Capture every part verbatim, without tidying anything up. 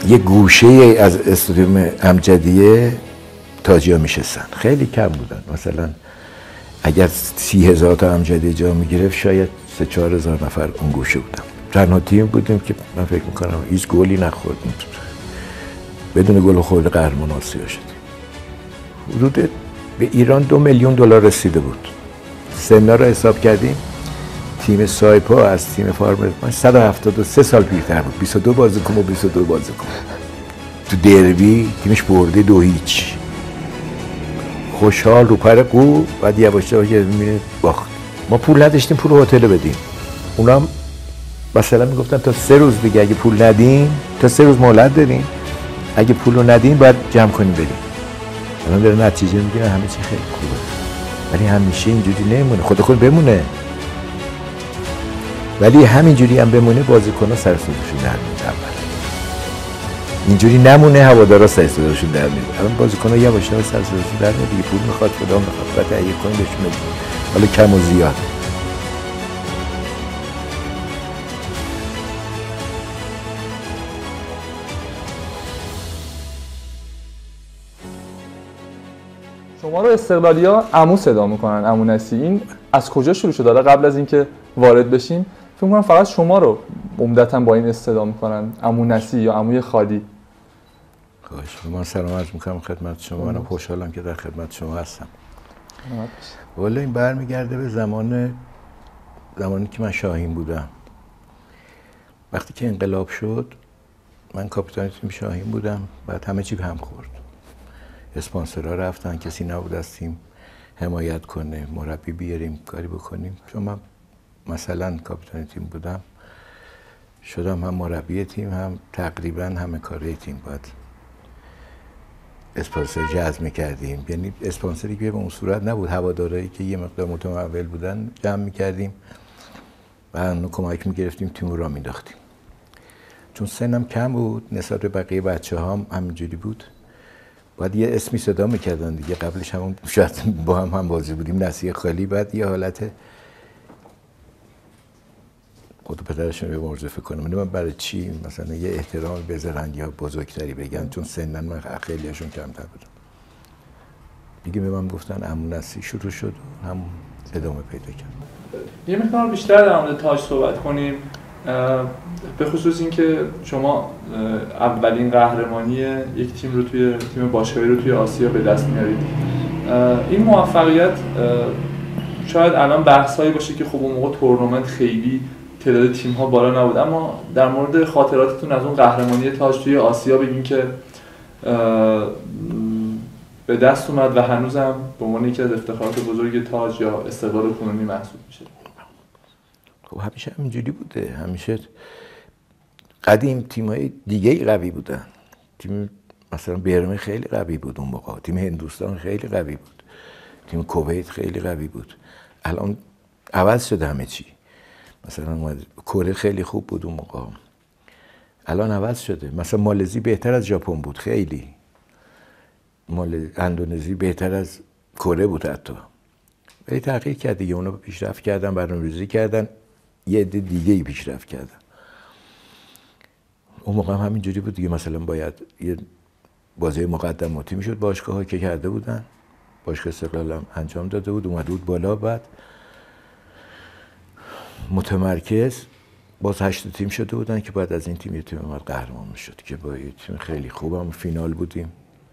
یه گوشه از استادیوم امجدیه تاجیا میشستن، خیلی کم بودن. مثلا اگر سی هزار تا امجدی جا میگرفت شاید سه چهار هزار نفر اون گوشه بودن. تنها تیم بودیم که من فکر میکنم هیچ گلی نخوردیم، بدون گل خورده قهرمان آسیا شدیم. حدود به ایران دو میلیون دلار رسیده بود. سنا رو حساب کردیم، تیم سایپا از تیم فارم صد و هفتاد و سه سال پیرتر بود، بیست و دو بازیکن و بیست و دو بازیکن. تو دربی تیمش برده دو هیچ، خوشحال رو پر قو. بعد یواش یواش میبینه باخت. ما پول نداشتیم پول هتل بدیم، اونا هم مثلا میگفتن تا سه روز دیگه اگه پول ندیم، تا سه روز مهلت داریم، اگه پول رو ندیم باید جمع کنیم بریم. الان داره نتیجه میگیره، همه چی خیلی خوبه، ولی همیشه اینجوری نمیمونه. خود خود بمونه، ولی همینجوری هم بمونه بازیکن‌ها سر صداشون در میاد. اول اینجوری نمونه هوادارا سر صداشون در میاد. الان بازیکن‌ها یواش یواش سر صداشون در میاد دیگه. پول میخواد، خدا میخواد، بعد تهیه کنیم بهشون بدیم، حالا کم و زیاد. شما رو استقلالیا عمو صدا میکنن، عمو نسی. این از کجا شروع شده؟ قبل از اینکه وارد بشیم فکر میکنم فقط شما رو عمدتاً با این صدا میکنن، عمو نسی یا عموی خالی. خواهش من سلام عرض میکنم خدمت شما. من خوشحالم که در خدمت شما هستم. والا این برمیگرده به زمان زمانی که من شاهین بودم. وقتی که انقلاب شد من کاپیتان تیم شاهین بودم، بعد همه چی به هم خورد. اسپانسرها رفتن، کسی نبود از تیم حمایت کنه، مربی بیاریم کاری بکنیم. چون من مثلا کاپیتان تیم بودم، شدم هم مربی تیم هم تقریبا همه کاره تیم. باید اسپانسر جذب می‌کردیم، یعنی اسپانسری که به اون صورت نبود، هوادارایی که یه مقدار متمول بودن جمع می‌کردیم و اونو کمک می‌گرفتیم، تیم رو راه می‌انداختیم. چون سنم کم بود نسبت به بقیه بچه‌هام هم همینجوری بود، بعد یه اسمی صدا می‌کردن دیگه. قبلش همون شاید با هم هم بازی بودیم، نسی خالی. بعد یه حالت خود پدرشون به مرزه فکر کنم من برای چی مثلا یه احترام بذارن یا بزرگتری بگن، چون سنن من خیلی هاشون کمتر بودم دیگه. به من گفتن عمو نسی شروع شد و هم ادامه پیدا کرد. یه مقدار بیشتر در مورد تاج صحبت کنیم، به خصوص اینکه شما اولین قهرمانی یک تیم رو توی تیم باشگاهی رو توی آسیا به دست میارید. این موفقیت شاید الان بحثایی باشه که خب اون موقع تورنمنت خیلی تعداد تیم‌ها بالا نبود، اما در مورد خاطراتتون از اون قهرمانی تاج توی آسیا بگین که به دست اومد و هنوزم به عنوان یکی از افتخارات بزرگ تاج یا استقلال کنونی محسوب میشه. خب همیشه همینجوری بوده. همیشه قدیم تیم‌های دیگه قوی بودن. تیم مثلا برمه خیلی قوی بود اون موقع، تیم هندوستان خیلی قوی بود، تیم کویت خیلی قوی بود. الان عوض شده همه چی. مثلا کره خیلی خوب بود اون موقع، الان عوض شده. مثلا مالزی بهتر از ژاپن بود خیلی، مال اندونزی بهتر از کره بود حتی. ولی تغییر کرد دیگه، اونا پیشرفت کردن، برنامه‌ریزی کردن، یه عده دیگه‌ای پیشرفت کردن. اون موقع هم همینجوری بود دیگه. مثلا باید یه بازی مقدماتی میشد، باشگاه‌ها که کرده بودن، باشگاه استقلال هم انجام داده بود، اومده بود بالا، بعد متمرکز باز هشت تیم شده بودن که بعد از این تیم یه تیم اومد قهرمان میشد که با یه تیم خیلی خوبم فینال بودیم.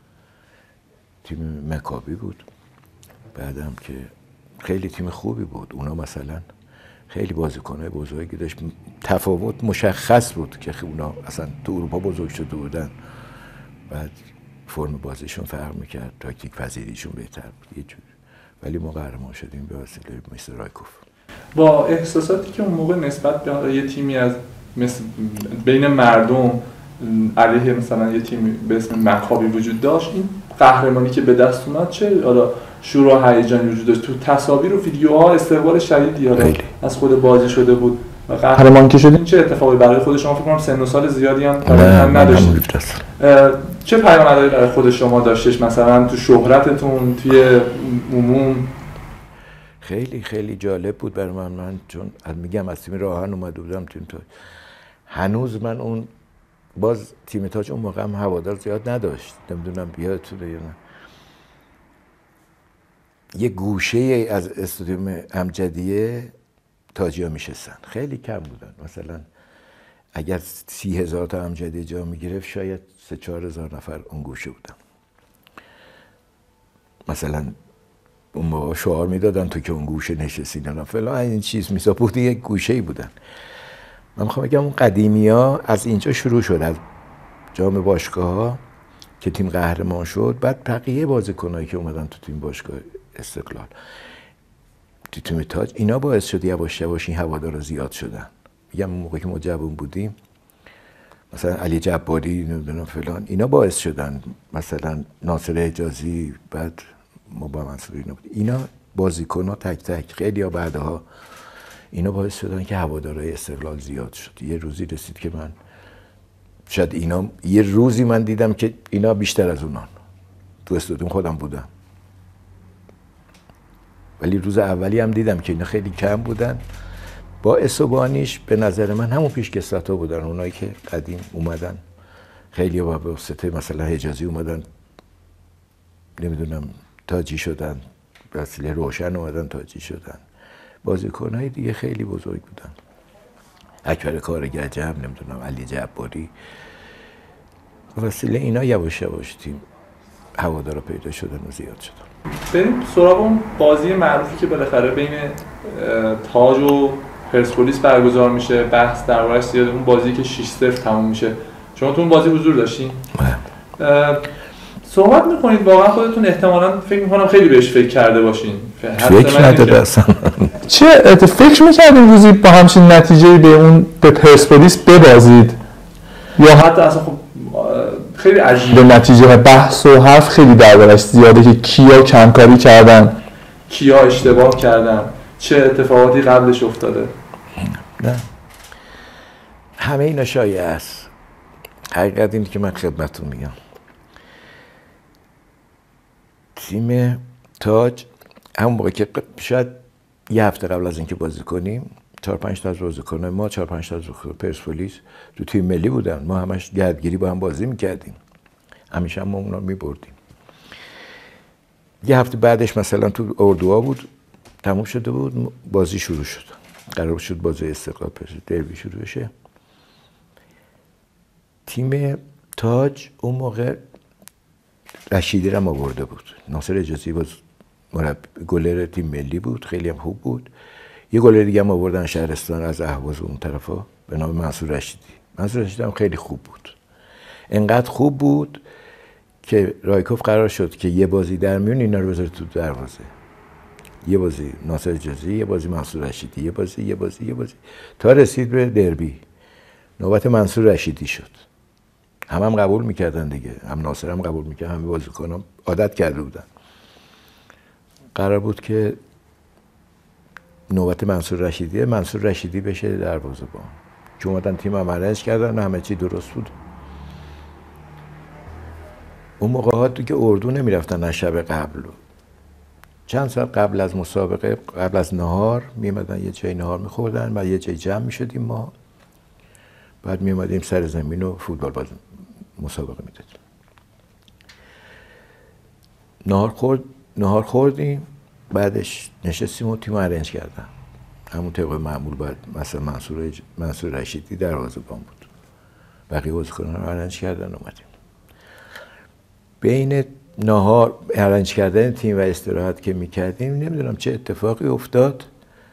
تیم مکابی بود. بعدم که خیلی تیم خوبی بود. اونا مثلا خیلی بازیکن‌های بزرگی داشت، تفاوت مشخص بود که اونا اصلا تو اروپا بزرگ شده بودن، بعد فرم بازیشون فرق میکرد، تاکتیک پذیریشون بهتر بود یه جور. ولی ما قهرمان شدیم به وسیله مستر رایکوف. با احساساتی که اون موقع نسبت به یه تیمی از مثل بین مردم علیه مثلا یه تیم به اسم مکابی وجود داشت، این قهرمانی که به دست اومد چه حالا شور و هیجانی وجود داشت؟ تو تصاویر و ویدیوها استقبال شدیدی حالا از خود بازی شده بود و قهرمان که شدین. چه اتفاقی برای خود شما؟ فکر کنم سن و سال زیادی هم هم نداشتید. چه پیامدهایی برای خود شما داشتش مثلا تو شهرتتون، توی عموم؟ خیلی خیلی جالب بود برای من. من چون میگم از تیم راهن اومده بودم تیم تو، هنوز من اون باز تیم تاج اون موقع هم هوادار زیاد نداشت، نمیدونم بیادتونه یا نه. یه گوشه از استادیوم امجدیه تاجیا میشستن، خیلی کم بودن. مثلا اگر سی هزار تا امجدی جا میگرفت شاید سه چهار هزار نفر اون گوشه بودن. مثلا اون موقع شعار میدادن تو که اون گوشه نشستی نه فلان این چیز میسا بود، یک گوشه‌ای بودن. من میخوام بگم اون قدیمی ها از اینجا شروع شد، از جام باشگاه ها که تیم قهرمان شد، بعد بقیه بازیکنایی که اومدن تو تیم باشگاه استقلال تو تیم تاج، اینا باعث شد یواش یواش این هوادارا زیاد شدن. میگم اون موقع که ما جوان بودیم مثلا علی جباری نمیدونم فلان اینا باعث شدن، مثلا ناصر حجازی، بعد ما با منصور اینا بود، اینا بازیکن‌ها تک تک خیلی ها بعدها اینا باعث شدن که هوادارهای استقلال زیاد شد. یه روزی رسید که من شاید اینا یه روزی من دیدم که اینا بیشتر از اونان تو استادیوم خودم بودم، ولی روز اولی هم دیدم که اینا خیلی کم بودن. با اسوبانیش به نظر من همون پیشکسوت‌ها بودن، اونایی که قدیم اومدن، خیلی با واسطه مثلا حجازی اومدن نمیدونم تاجی شدن، وسیله روشن اومدن تاجی شدن، بازیکن‌های دیگه خیلی بزرگ بودن، اکبر کارگر جمع نمیدونم علی جباری، وسیله اینا یواش یواش تیم هوادارا پیدا شدن و زیاد شدن. بریم سراغ اون بازی معروفی که بالاخره بین تاج و پرسپولیس برگزار میشه، بحث درباره‌اش زیاد، اون بازی که شش صفر تموم میشه. شما تو اون بازی حضور داشتین؟ صحبت میکنید واقعا خودتون احتمالاً فکر میکنم خیلی بهش فکر کرده باشین. فکر نداره اصلا. چه فکر میکردین روزی با همچین نتیجه‌ای به اون به پرسپولیس ببازید؟ یا حتی اصلا خب خیلی عجیبه نتیجه، بحث و حرف خیلی دربارش زیاده که کیا کمکاری کردن، کیا اشتباه کردن، چه اتفاقاتی قبلش افتاده. نه همه اینا شایعه است. حقیقت اینه که من خدمتتون میگم تیم تاج همون موقع که شاید یه هفته قبل از اینکه بازی کنیم چهار پنج تا از بازیکنان ما، چهار پنج تا از پرسپولیس تو تیم ملی بودن، ما همش گردگیری با هم بازی میکردیم، همیشه هم ما اونا میبردیم. یه هفته بعدش مثلا تو اردوها بود، تموم شده بود، بازی شروع شد، قرار شد بازی استقلال پرسپولیس دربی شروع بشه. تیم تاج اون موقع رشیدی رو آورده بود، ناصر حجازی باز مربی گلر تیم ملی بود، خیلی هم خوب بود. یه گلر دیگه هم آوردن شهرستان از اهواز اون طرفا به نام منصور رشیدی. منصور رشیدی هم خیلی خوب بود، انقدر خوب بود که رایکوف قرار شد که یه بازی در میون اینا رو بذاره تو دروازه، یه بازی ناصر حجازی، یه بازی منصور رشیدی، یه بازی یه بازی یه بازی تا رسید به دربی. نوبت منصور رشیدی شد، هم هم قبول میکردن دیگه، هم ناصر هم قبول میکرد، همه بازیکنان عادت کرده بودن. قرار بود که نوبت منصور رشیدی منصور رشیدی بشه دروازه‌بان، چون اومدن تیم هم ارنج کردن و همه چی درست بود. اون موقع ها تو که اردو نمیرفتن از شب قبل، چند ساعت قبل از مسابقه، قبل از نهار میمدن یه جای نهار میخوردن و یه جای جمع میشدیم ما، بعد میومدیم سر زمین و فوتبال باز مسابقه میدادیم. نهار خورد نهار خوردیم، بعدش نشستیم و تیم ارنج کردن، همون طبق معمول. بعد مثلا منصور منصور رشیدی دروازه‌بان بود، بقیه بازیکنان رو ارنج کردن، اومدیم. بین نهار ارنج کردن تیم و استراحت که میکردیم نمیدونم چه اتفاقی افتاد،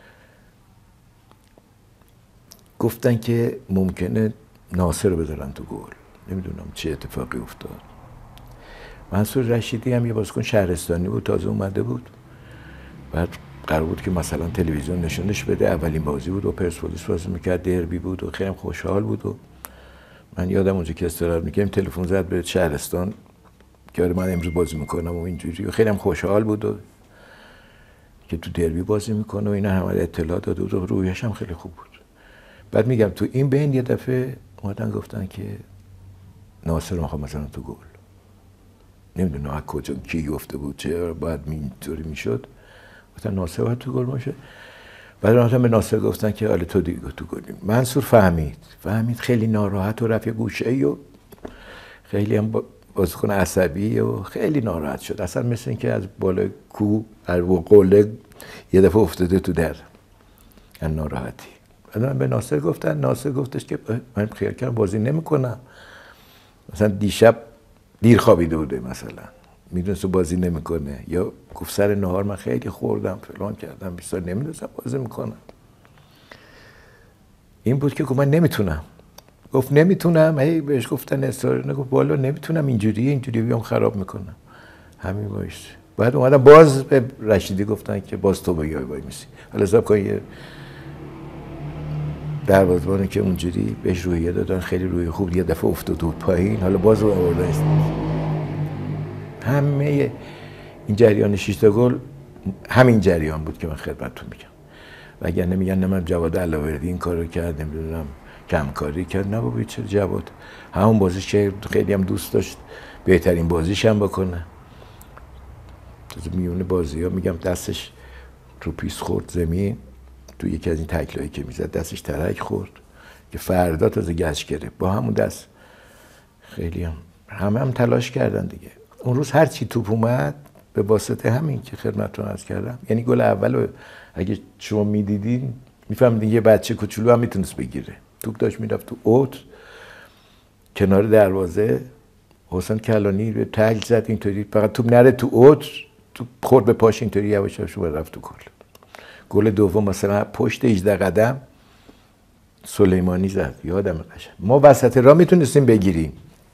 گفتن که ممکنه ناصر رو بذارن تو گل، نمیدونم چه اتفاقی افتاد. منصور رشیدی هم یه بازیکن شهرستانی بود، تازه اومده بود، بعد قرار بود که مثلا تلویزیون نشونش بده، اولین بازی بود و پرسپولیس بازی میکرد، دربی بود و خیلی خوشحال بود. و من یادم اونجا که استراحت میکردیم تلفن زد به شهرستان که آره من امروز بازی میکنم و اینجوری، و خیلی هم خوشحال بود و که تو دربی بازی میکنه و اینا همه اطلاع داد و رویش هم خیلی خوب بود. بعد میگم تو این بین یه دفعه اومدن گفتن که ناصر رو میخوام مثلا تو گل، نمیدونم از کجا کی گفته بود چه باید اینطوری میشد، گفتن ناصر باید تو گل باشه. من گفتم خب من نمیدونم، من نمیدونم، من نمیدونم. بعد میگم تو این بین یه دفعه اومدن گفتن که ناصر رو میخوام مثلا تو گل، نمیدونم از کجا کی گفته بود چه باید اینطوری میشد، گفتن ناصر باید تو گل باشه. بعد رفتم به ناصر گفتن که حالا تو دیگه تو گلی. منصور فهمید فهمید خیلی ناراحت و رفت گوشه و خیلی هم بازیکن عصبی و خیلی ناراحت شد. اصلا مثل اینکه از بالای کو در قله یه دفعه افتاده تو در از ناراحتی. بعد به ناصر گفتن، ناصر گفتش که من خیال کردم بازی نمیکنم. مثلا دیشب دیر خوابیده بوده، مثلا میدونست بازی نمیکنه، یا گفت سر نهار من خیلی خوردم فلان کردم بیشتر نمیدونستم بازی میکنم. این بود که گفت من نمیتونم. گفت نمیتونم. هی بهش گفتن اصرار نگفت بالا نمیتونم اینجوری اینجوری بیام خراب میکنم. همین باشه. بعد اومدن باز به رشیدی گفتن که باز تو بیای وای میسی. حالا حساب کن یه دروازه‌بانی که اونجوری بهش روحیه دادن، خیلی روی خوب، یه دفعه افتاد تو پایین، حالا باز رو آوردن. همه این جریان شش تا گل همین جریان بود که من خدمتتون میگم. وگرنه میگن نه من جواد علاوردی این کارو کرد، نمیدونم کم کاری کرد. نه بابا چه جواد همون بازیش که خیلی هم دوست داشت بهترین بازیش هم بکنه. تو میونه بازی‌ها میگم دستش رو پیس خورد زمین، تو یکی از این تکلایی که میزد دستش ترک خورد که فردا تازه گشت گرفت با همون دست. خیلی هم همه هم تلاش کردن دیگه. اون روز هر چی توپ اومد به واسطه همین که خدمتتون عرض کردم، یعنی گل اولو اگه شما میدیدین میفهمیدین یه بچه کوچولو هم میتونست بگیره. توپ داشت میرفت تو اوت کنار دروازه، حسین کلانی به تکل زد اینطوری، فقط توپ نره تو اوت، توپ خورد به پاش اینطوری یواش یواش رفت تو گل. گل دوم مثلا پشت هجده قدم سلیمانی زد، یادم قشنگ. ما وسط راه میتونستیم بگیریم،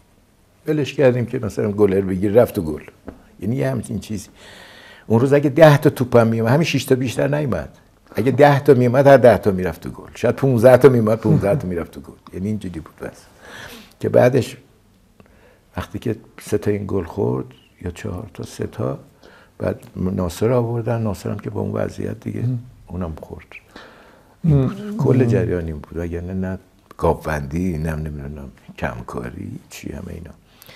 ولش کردیم که مثلا گلر بگیر، رفت تو گل. یعنی یه همچین چیزی. اون روز اگه ده تا توپم میومد، همین شش تا بیشتر نیومد، اگه ده تا میومد هر ده تا میرفت تو گل، شاید پانزده تا میومد پانزده تا میرفت تو گل. یعنی اینجوری بود. بس که بعدش وقتی که سه تا این گل خورد یا چهار تا سه تا، بعد ناصر آوردن، ناصر هم که با اون وضعیت دیگه اونم خورد. این بود. کل جریان این بود. وگرنه نه گاوبندی، نه نمیدونم کمکاری، چی همه اینا.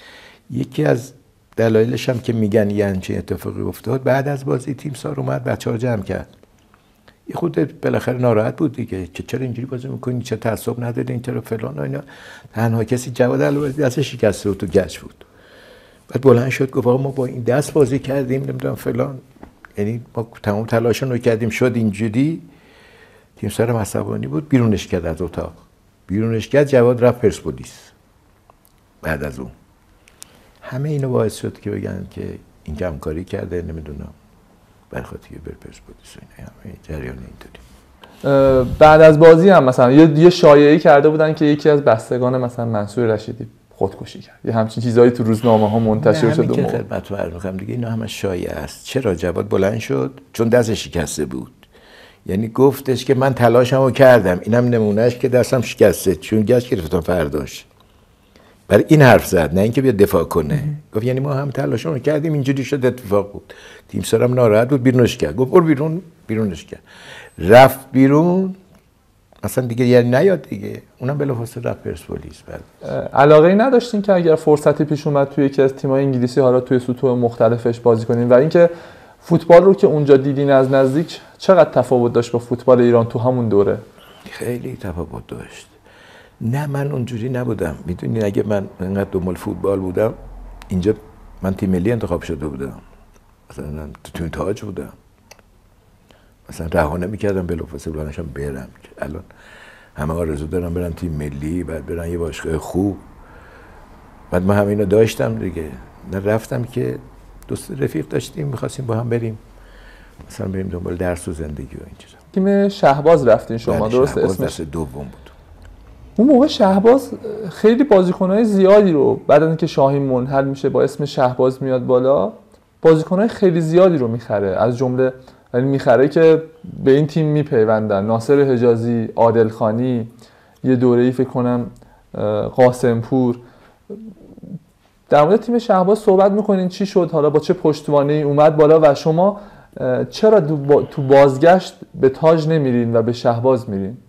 یکی از دلایلش هم که میگن یه همچین اتفاقی افتاد، بعد از بازی تیمسار اومد بچه‌ها جمع کرد. یه خود بالاخره ناراحت بود دیگه که چرا اینجوری بازی می‌کنی، چه تعصب نداره این طرف فلان و اینا. تنها کسی جواد علاوردی دستش شکسته بود تو گچ بود. بعد بلند شد گفت آقا ما با این دست بازی کردیم نمیدونم فلان، یعنی ما تمام تلاشمون رو کردیم شد اینجوری. تیمسار عصبانی بود، بیرونش کرد از اتاق. بیرونش کرد، جواد رفت پرسپولیس. بعد از اون همه اینو باعث شد که بگن که این کمکاری کرده، نمیدونم برخاطر بر پرسپولیس و اینا، همه جریان اینطوری. بعد از بازی هم مثلا یه یه شایعه‌ای کرده بودن که یکی از بستگان مثلا منصور رشیدی خودکشی کرد. یه همچین چیزایی تو روزنامه‌ها منتشر شد. که خدمتتون عرض می‌کنم دیگه، اینا همه شایعه است. چرا جواد بلند شد؟ چون دستش شکسته بود. یعنی گفتش که من تلاشمو کردم، اینم نمونهش که دستم شکسته، چون گشت گرفتم فرداش. برای این حرف زد، نه اینکه بیاد دفاع کنه. گفت یعنی ما هم تلاشمون کردیم، اینجوری شد اتفاق بود. تیمسارم ناراحت بود، بیرونش کرد. گفت برو بیرون، بیرونش کرد. رفت بیرون، اصلا دیگه یعنی نیاد دیگه. اونم بلافاصله رفت پرسپولیس. بعد علاقه ای نداشتین که اگر فرصتی پیش اومد توی یکی از تیم‌های انگلیسی، حالا توی سطوح مختلفش بازی کنین؟ و اینکه فوتبال رو که اونجا دیدین از نزدیک، چقدر تفاوت داشت با فوتبال ایران تو همون دوره؟ خیلی تفاوت داشت. نه من اونجوری نبودم. میدونین اگه من انقدر دنبال فوتبال بودم، اینجا من تیم ملی انتخاب شده بودم، مثلا تو تیم تاج بودم، مثلا رها نمی‌کردم بلافاصله بلندشم برم. الان همه آرزو دارن برن تیم ملی، بعد برن یه باشگاه خوب. بعد ما همینو داشتم دیگه. نه رفتم که دوست رفیق داشتیم، می‌خواستیم با هم بریم مثلا بریم دنبال درس و زندگی و این چیزا. تیم شهباز رفتین شما، درست؟ اسمش دوم بود. اون موقع شهباز خیلی بازیکن‌های زیادی رو، بعد از اینکه شاهین منحل میشه با اسم شهباز میاد بالا، بازیکن‌های خیلی زیادی رو میخره. از جمله یعنی میخره که به این تیم میپیوندن. ناصر حجازی، عادل خانی، یه دوره‌ای فکر کنم قاسمپور. در مورد تیم شهباز صحبت میکنین، چی شد؟ حالا با چه پشتوانه‌ای اومد بالا و شما چرا تو بازگشت به تاج نمیرین و به شهباز میرین؟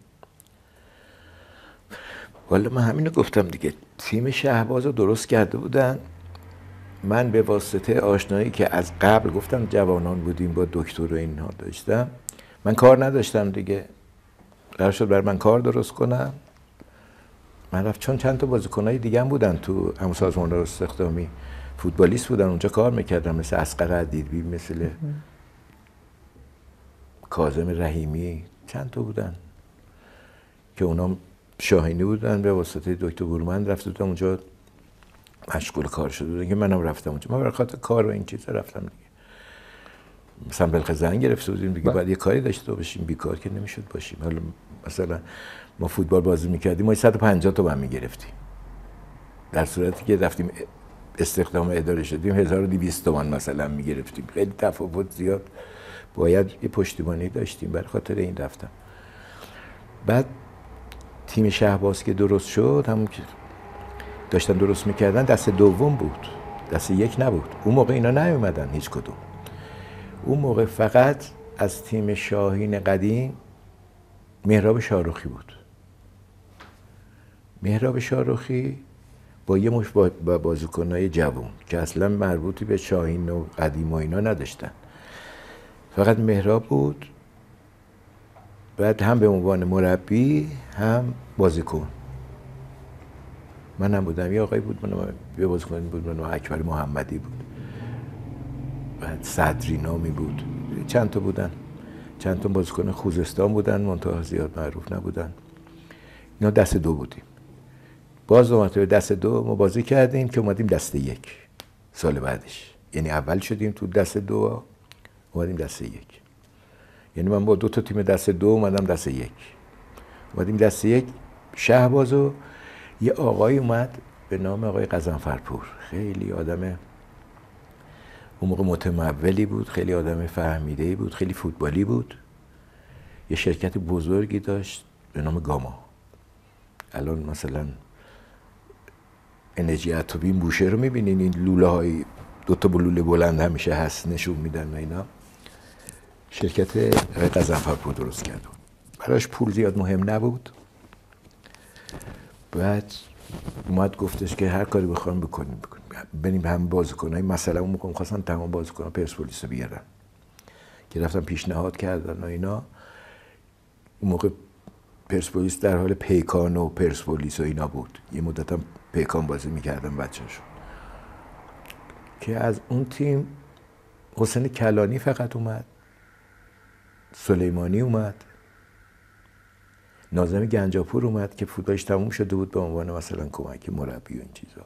والا من همینو گفتم دیگه. تیم شهباز رو درست کرده بودن. من به واسطه آشنایی که از قبل گفتم جوانان بودیم با دکتر و اینها داشتم، من کار نداشتم دیگه، قرار شد برای من کار درست کنم. من رفت چون چند تا بازیکنای دیگه هم بودن تو همون سازمان استخدامی، فوتبالیست بودن اونجا کار میکردن، مثل اصغر عدیدبی، مثل کاظم رحیمی، چند تا بودن که اونا شاهینی بودن، به واسطه دکتر بورمند رفته بودم اونجا مشغول کار شده بودن که منم رفتم اونجا. من برای خاطر کار و این چیزا رفتم دیگه. مثلا بلخ زنگ گرفته بودیم دیگه، بعد یه کاری داشته باشیم، بیکار که نمیشد باشیم. حالا مثلا ما فوتبال بازی میکردیم، ما صد و پنجاه تومن میگرفتیم، در صورتی که رفتیم استخدام اداره شدیم هزار و دویست تومن مثلا میگرفتیم. خیلی تفاوت زیاد، باید یه پشتیبانی داشتیم، برای خاطر این رفتم. بعد تیم شهباز که درست شد، همون که داشتن درست میکردن، دست دوم بود، دست یک نبود. اون موقع اینا نیومدن هیچ کدوم. اون موقع فقط از تیم شاهین قدیم مهراب شاروخی بود. مهراب شاروخی با یه مش با بازیکنای جوان که اصلا مربوطی به شاهین و قدیم و اینا نداشتن، فقط مهراب بود. بعد هم به عنوان مربی هم بازیکن من هم بودم. یه آقای بود، من یه بازیکن بود، من اکبر محمدی بود، بعد صدری نامی بود، چند تا بودن، چند تا بازیکن خوزستان بودن، منتها زیاد معروف نبودن. اینا دست دو بودیم. باز دو مرتبه دست دو ما بازی کردیم که اومدیم دست یک سال بعدش، یعنی اول شدیم تو دست دو، اومدیم دست یک. یعنی من با دو تا تیم دست دو اومدم دست یک، اومدیم دست یک. شهبازو یه آقای اومد به نام آقای قزنفرپور، خیلی آدم اون موقع متمولی بود، خیلی آدم فهمیده‌ای بود، خیلی فوتبالی بود. یه شرکت بزرگی داشت به نام گاما. الان مثلا انرژی اتمی بوشه رو میبینین، این لوله های دو تا لوله بلند همیشه هست نشون میدن و اینا. شرکت آقای قزنفرپور درست کرد. براش پول زیاد مهم نبود. بعد اومد گفتش که هر کاری بخوام بکنیم بکنیم بریم هم بازیکنای، مثلا اون موقع می‌خواستن تمام بازیکن‌ها پرسپولیس رو بیارن که رفتن پیشنهاد کردن و اینا. اون موقع پرسپولیس در حال پیکان و پرسپولیس و اینا بود، یه مدت هم پیکان بازی می‌کردن بچه‌شون. که از اون تیم حسین کلانی فقط اومد، سلیمانی اومد، ناظم گنجاپور اومد که فوتبالش تموم شده بود به عنوان مثلا کمک مربی و این چیزا.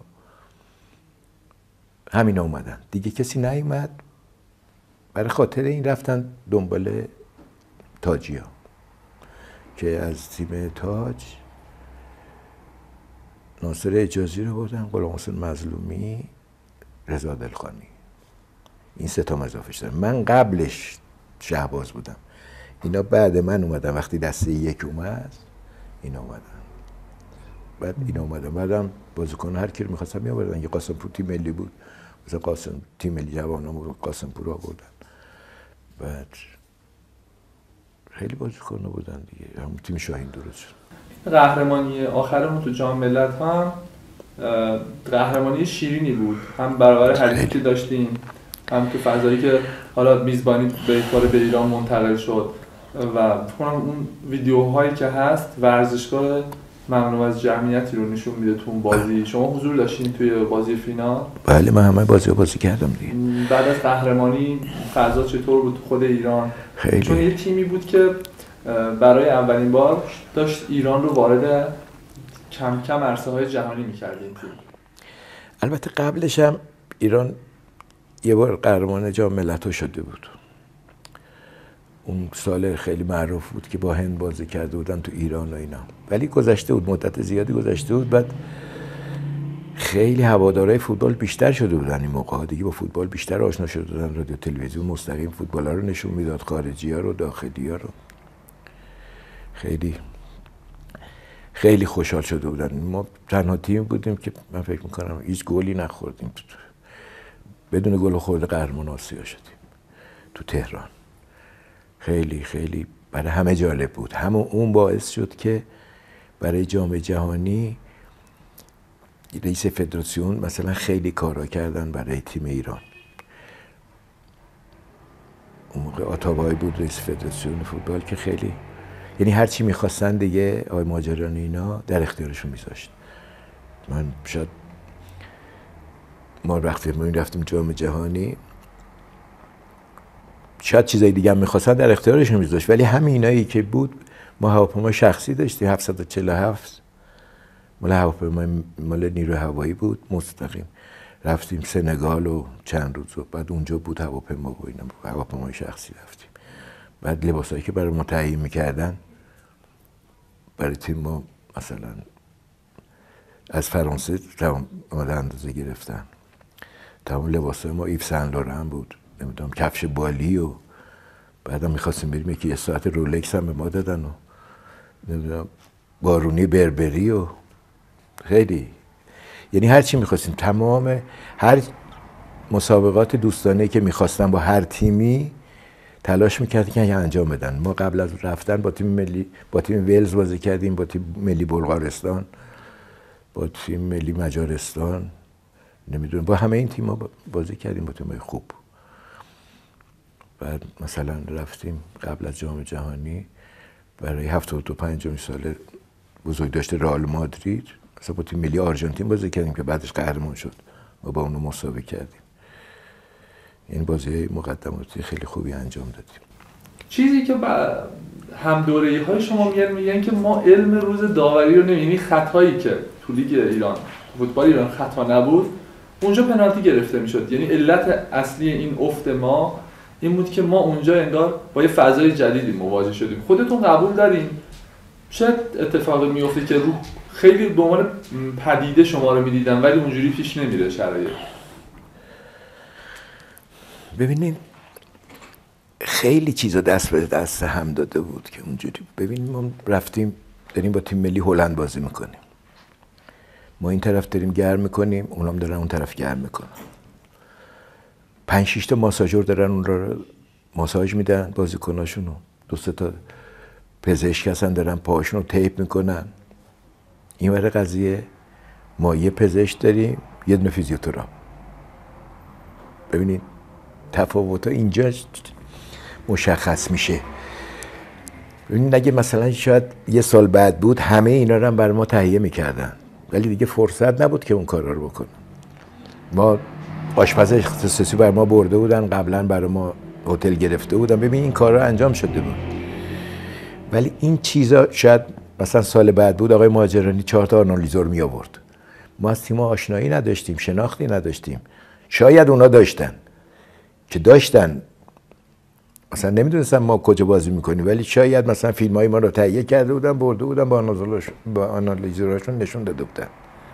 همینا اومدن دیگه، کسی نیومد. برای خاطر این رفتن دنبال تاجیا که از تیم تاج ناصر اجازی رو بردن، غلام حسین مظلومی، رضا دلخانی. این سه تا اضافه شدن. من قبلش شهباز بودم، اینا بعد من اومدن. وقتی دسته یک اومد اینا اومدن، بعد اینا اومدن. بعدم بازیکن هر کی رو می‌خواستن میآوردن. یه قاسمپور تیم ملی بود، مثلا قاسم تیم ملی جوانان بود، قاسمپور آوردن. بعد خیلی بازیکن بودن دیگه. هم تیم شاهین درست شد. قهرمانی آخرمون تو جام ملت‌ها هم قهرمانی شیرینی بود، هم برابر حریفی داشتیم، هم تو فضایی که حالا میزبانی به کار به ایران منتقل شد. و فکر کنم اون ویدیوهایی که هست ورزشگاه ممنوع از جمعیتی رو نشون میده تو اون بازی. شما حضور داشتین توی بازی فینال؟ بله، من همه بازی رو بازی کردم دیگه. بعد از قهرمانی فضا چطور بود خود ایران؟ خیلی. چون یه تیمی بود که برای اولین بار داشت ایران رو وارد کم کم عرصه‌های جهانی می‌کرد این تیم. البته قبلش هم ایران یه بار قهرمان جام ملت‌ها شده بود. اون سال خیلی معروف بود که با هند بازی کرده بودن تو ایران و اینا. ولی گذشته بود، مدت زیادی گذشته بود. بعد خیلی هوادارهای فوتبال بیشتر شده بودن این موقع دیگه، با فوتبال بیشتر آشنا شده بودن. رادیو تلویزیون مستقیم فوتبال‌ها رو نشون میداد، خارجی‌ها رو، داخلی‌ها رو. خیلی خیلی خوشحال شده بودن. ما تنها تیم بودیم که من فکر می‌کنم هیچ گلی نخوردیم، بدون گل خورده قهرمان آسیا شدیم تو تهران. خیلی خیلی برای همه جالب بود. همون اون باعث شد که برای جام جهانی رئیس فدراسیون مثلا خیلی کارا کردن برای تیم ایران. اون موقع آتابای بود رئیس فدراسیون فوتبال که خیلی یعنی هر چی میخواستن دیگه آقای ماجرانی اینا در اختیارشون میذاشت. من شاید ما وقتی ما رفتیم جام جهانی شاید چیزای دیگه هم میخواستن در اختیارشون میذاشت، ولی همین اینایی که بود ما هواپیما شخصی داشتیم هفتصد و چهل و هفت مال هواپیما مال نیروی هوایی بود مستقیم رفتیم سنگال و چند روز و بعد اونجا بود هواپیما و اینا هواپیمای شخصی رفتیم. بعد لباسایی که برای ما تهیه میکردن برای تیم ما مثلا از فرانسه تمام آماده اندازه گرفتن. تمام لباسای ما ایف سن لورن بود، نمیدونم کفش بالی و بعدم میخواستیم بریم یکی یه ساعت رولکس هم به ما دادن و نمیدونم بارونی بربری و خیلی یعنی هر چی میخواستیم تمام هر مسابقات دوستانه که میخواستن با هر تیمی تلاش میکردن که انجام بدن. ما قبل از رفتن با تیم ملی با تیم ولز بازی کردیم، با تیم ملی بلغارستان، با تیم ملی مجارستان، نمیدونم با همه این تیم‌ها بازی کردیم با تیم‌های خوب. بعد مثلا رفتیم قبل از جام جهانی برای هفتاد و پنجمین سال بزرگداشت رئال مادرید مثلا با تیم ملی آرژانتین بازی کردیم که بعدش قهرمان شد و با اونو مسابقه کردیم. این بازی مقدماتی خیلی خوبی انجام دادیم. چیزی که هم دوره‌ای های شما میگن میگن که ما علم روز داوری رو نمی‌بینیم. خطایی که تو لیگ ایران فوتبال ایران خطا نبود اونجا پنالتی گرفته میشد. یعنی علت اصلی این افت ما این بود که ما اونجا انگار با یه فضای جدیدی مواجه شدیم. خودتون قبول دارین چه اتفاقی میفته که رو خیلی به عنوان پدیده شما رو میدیدن ولی اونجوری پیش نمیره شرایط؟ ببینید خیلی چیزا دست به دست هم داده بود که اونجوری. ببینید ما رفتیم داریم با تیم ملی هلند بازی میکنیم، ما این طرف داریم گرم میکنیم اونام دارن اون طرف گرم میکنن، پنج شش تا ماساژور دارن اون رو ماساژ میدن بازیکناشون رو، دو سه تا پزشک هستن دارن پاهاشون رو تیپ میکنن. این ور قضیه ما یه پزشک داریم یه دونه فیزیوتراپ. ببینید تفاوت‌ها اینجا مشخص میشه. ببینید اگه مثلا شاید یه سال بعد بود همه اینا رو هم برای ما تهیه میکردن ولی دیگه فرصت نبود که اون کارا رو بکنن. ما آشپز اختصاصی بر ما برده بودن، قبلا برای ما هتل گرفته بودن، ببین این کارا انجام شده بود. ولی این چیزا شاید مثلا سال بعد بود آقای ماجرانی چهار تا آنالیزور می آورد، ما از تیم‌ها آشنایی نداشتیم، شناختی نداشتیم. شاید اونا داشتن که داشتن مثلا نمیدونستم ما کجا بازی میکنیم ولی شاید مثلا فیلم‌های ما رو تهیه کرده بودن برده بودن با آنالیزوراشون با آنالیزوراشون نشون داده بودن.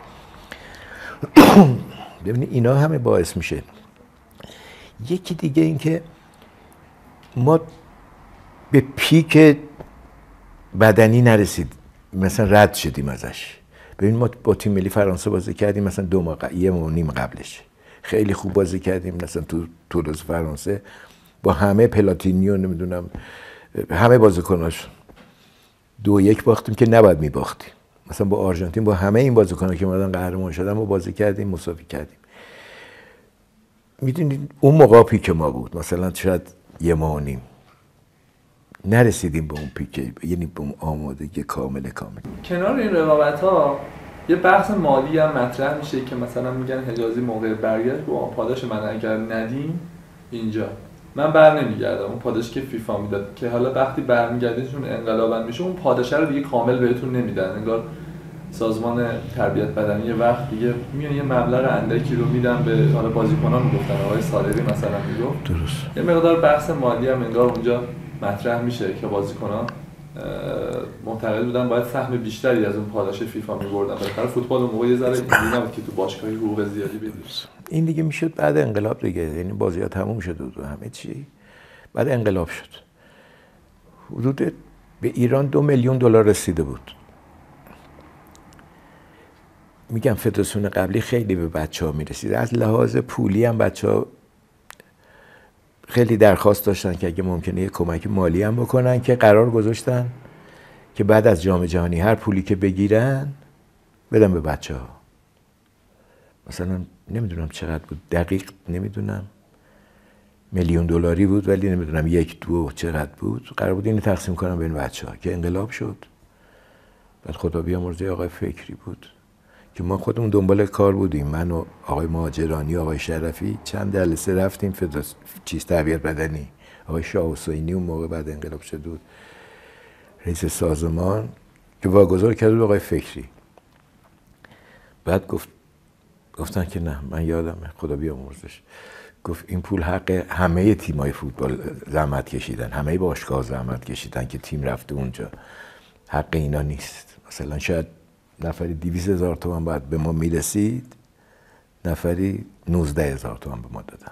ببینید اینا همه باعث میشه. یکی دیگه این که ما به پیک بدنی نرسید مثلا رد شدیم ازش. ببین ما با تیم ملی فرانسه بازی کردیم مثلا دو ماه یه ماه و نیم قبلش خیلی خوب بازی کردیم مثلا تو تولوز فرانسه با همه پلاتینی و نمیدونم همه بازیکناش دو یک باختیم که نباید میباختیم. مثلا با آرژانتین با همه این بازیکن‌ها که اومدن قهرمان شدن ما بازی کردیم مساوی کردیم. میدونید اون موقع پیک ما بود مثلا شاید یه ماه و نیم نرسیدیم به اون پیک، یعنی به اون آمادگی کامل کامل. کنار این رقابت‌ها یه بحث مالی هم مطرح میشه که مثلا میگن حجازی موقع برگشت با پاداش من اگر ندیم اینجا من بر نمیگردم، اون پاداش که فیفا میداد که حالا وقتی برمیگردیشون انقلابن میشه اون پاداش رو دیگه کامل بهتون نمیدن. انگار سازمان تربیت بدنی یه وقت دیگه میان یه مبلغ اندکی رو میدن به حالا بازیکنان میگفتن آقای سالری مثلا میگفت درست یه مقدار بحث مالی هم انگار اونجا مطرح میشه که بازیکنان معتقد بودن باید سهم بیشتری از اون پاداش فیفا می‌بردن. بالاخره فوتبال اون موقع یه ذره اینجوری نبود که تو باشگاهی حقوق زیادی بدید. این دیگه میشد بعد انقلاب دیگه، یعنی بازی‌ها تموم شد و همه چی بعد انقلاب شد. حدود به ایران دو میلیون دلار رسیده بود. میگم فدراسیون قبلی خیلی به بچه‌ها میرسید، از لحاظ پولی هم بچه‌ها خیلی درخواست داشتن که اگه ممکنه یه کمک مالی هم بکنن که قرار گذاشتن که بعد از جام جهانی هر پولی که بگیرن بدن به بچه‌ها. مثلا نمیدونم چقدر بود دقیق نمیدونم میلیون دلاری بود، ولی نمیدونم یک دو چقدر بود. قرار بود اینو تقسیم کنم بین بچه‌ها که انقلاب شد. بعد خدا بیامرزه آقای فکری بود که ما خودمون دنبال کار بودیم، من و آقای مهاجرانی و آقای شرفی چند جلسه رفتیم فداس چیز تربیت بدنی. آقای شاه حسینی اون موقع بعد انقلاب شد بود رئیس سازمان که واگذار کرد بود آقای فکری. بعد گفت گفتن که نه، من یادمه خدا بیامرزش، گفت این پول حق همه تیمای فوتبال زحمت کشیدن، همه باشگاه زحمت کشیدن که تیم رفته اونجا، حق اینا نیست. مثلا شاید نفری دویست هزار تومان باید به ما میرسید، نفری نوزده هزار تومان به ما دادن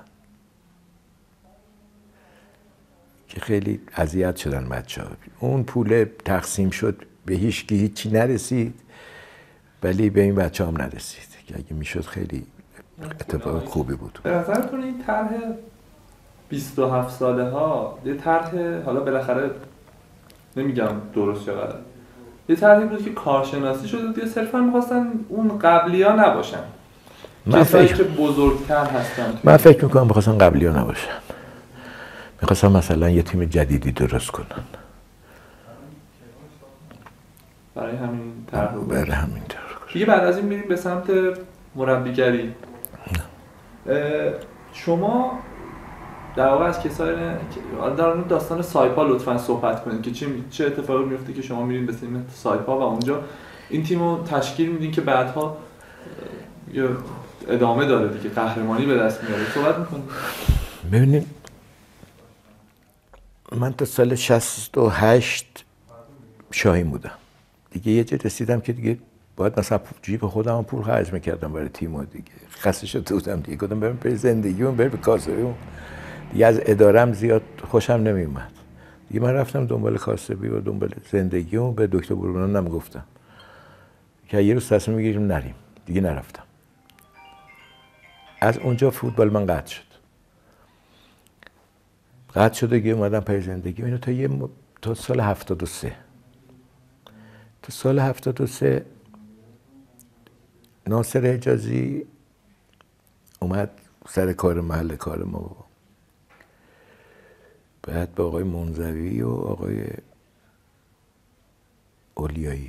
که خیلی اذیت شدن بچه‌ها. اون پول تقسیم شد، به هیچ کی هیچی نرسید، ولی به این بچه‌ها هم نرسید که اگه میشد خیلی اتفاق خوبی بود. به نظرتون این طرح بیست و هفت ساله ها یه طرح، حالا بالاخره نمیگم درست یا غلط، یه طرحی بود که کارشناسی شده بود یا صرفا می‌خواستن اون قبلی‌ها نباشن؟ من کسایی فکر که بزرگتر هستن. من فکر می‌کنم می‌خواستن قبلی‌ها نباشن. می‌خواستن مثلا یه تیم جدیدی درست کنن. برای همین طرح رو برای همین طرح. دیگه بعد از این میریم به سمت مربیگری. شما در واقع از کسایی در اون داستان سایپا لطفاً صحبت کنید که چه چه اتفاقی میفته که شما میرین به تیم سایپا و اونجا این تیمو تشکیل میدین که بعدها یه ادامه داره دیگه، قهرمانی به دست میاره. صحبت میکنید. ببینید من تا سال شصت و هشت شاهین بودم دیگه، یه جا رسیدم که دیگه باید مثلا جیب خودم پول خرج میکردم برای تیم‌ها دیگه، خسته شده بودم دیگه، گفتم برم به زندگیمون، برم به کاسبیمون دیگه، از ادارم زیاد خوشم نمیومد دیگه. من رفتم دنبال کاسبی و دنبال زندگیمون. به دکتر برونان هم گفتم که یه روز تصمیم میگیریم نریم دیگه. نرفتم. از اونجا فوتبال من قطع شد قطع شد دیگه. اومدم پای زندگی اینو تا یه م... تا سال هفتاد و سه تا سال هفتاد و سه ناصر حجازی اومد سر کار محل کار ما، بعد با آقای منزوی و آقای اولیایی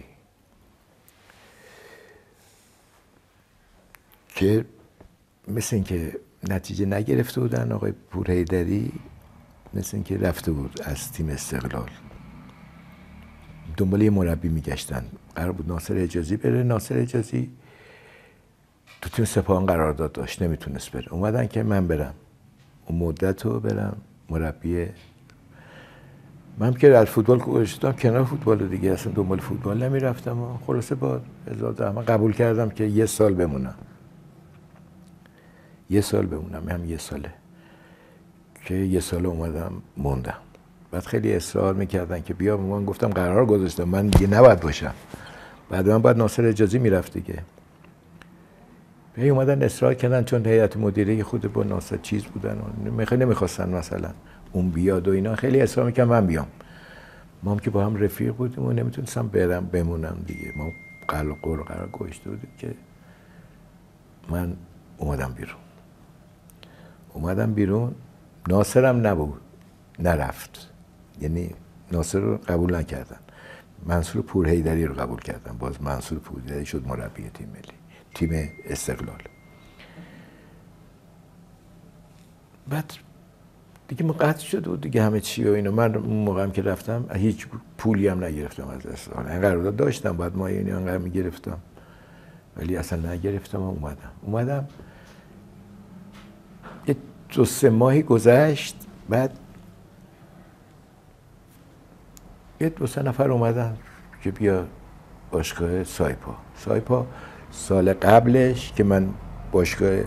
که مثل این که نتیجه نگرفته بودن. آقای پورحیدری مثل این که رفته بود از تیم استقلال، دنبال یه مربی میگشتن. قرار بود ناصر حجازی بره. ناصر حجازی تو تیم سپاهان قرارداد داشت، نمیتونست بره. اومدن که من برم اون مدت رو برم مربی. من که از فوتبال گذاشتم کنار فوتبال دیگه، اصلا دنبال فوتبال نمیرفتم و خلاصه با هزار زحمت قبول کردم که یه سال بمونم. یه سال بمونم، هم یه ساله که یه سال اومدم موندم. بعد خیلی اصرار میکردن که بیا، من گفتم قرار گذاشتم من دیگه نباید باشم. بعد من بعد ناصر حجازی میرفت دیگه. هی اومدن اصرار کردن چون هیئت مدیره خود با ناصر چیز بودن و خیلی نمیخواستن مثلا اون بیاد و اینا، خیلی اصرار میکردن من بیام. ما هم که با هم رفیق بودیم و نمیتونستم برم بمونم دیگه. ما قلق قرار قرار گذاشته بودیم که من اومدم بیرون. اومدم بیرون. ناصرم نبود، نرفت. یعنی ناصر رو قبول نکردن. منصور پورحیدری رو قبول کردن. باز منصور پورحیدری شد مربی تیم ملی، تیم استقلال. بعد دیگه ما قطع شد و دیگه همه چی و اینو. من اون موقع هم که رفتم هیچ پولی هم نگرفتم از استقلال. این قرارداد داشتم، بعد ما یعنی انقدر میگرفتم، ولی اصلا نگرفتم و اومدم. اومدم یه دو سه ماهی گذشت. بعد یه دو سه نفر اومدن که بیا باشگاه سایپا. سایپا سال قبلش که من باشگاه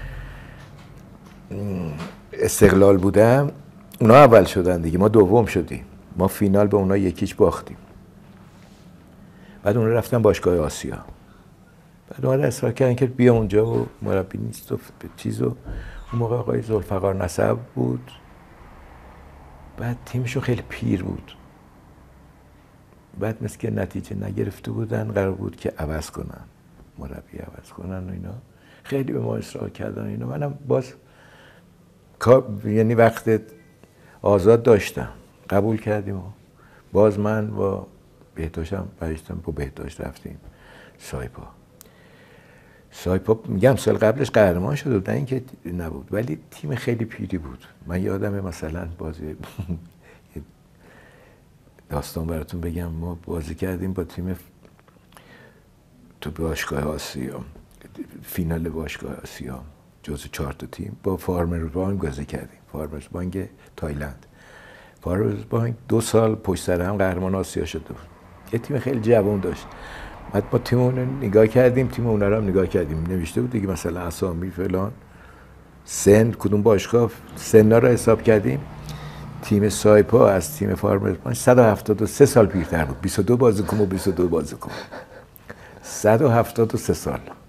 استقلال بودم اونا اول شدن دیگه، ما دوم شدیم. ما فینال به اونا یکیچ باختیم. بعد اونا رفتن باشگاه آسیا. بعد اونا اصرار کردن که بیا اونجا و مربی نیست و چیزو. اون موقع آقای ذوالفقار نسب بود. بعد تیمشون خیلی پیر بود. بعد مثل که نتیجه نگرفته بودن، قرار بود که عوض کنن، مربی عوض کنن و اینا. خیلی به ما اصرار کردن اینا. منم باز یعنی وقت آزاد داشتم قبول کردیم و باز من با بهداشتم برشتم با بهداشت رفتیم سایپا. سایپا میگم سال قبلش قهرمان شده بود، نه اینکه نبود، ولی تیم خیلی پیری بود. من یادمه مثلا بازی داستان براتون بگم، ما بازی کردیم با تیم تو باشگاه آسیا، فینال باشگاه آسیا جزو چهار تا تیم با فارمرز بانک بازی کردیم. فارمرز بانک تایلند. فارمرز بانک دو سال پشت سر هم قهرمان آسیا شده بود. یه تیم خیلی جوان داشت. بعد ما تیم اون رو نگاه کردیم، تیم اون رو هم نگاه کردیم، نوشته بود دیگه مثلا اسامی فلان، سن کدوم باشگاه، سنا رو حساب کردیم. تیم سایپا از تیم فارمرز بانک صد و هفتاد و سه سال پیرتر بود، بیست و دو بازیکن و بیست و دو بازیکن، صد و هفتاد و سه سال.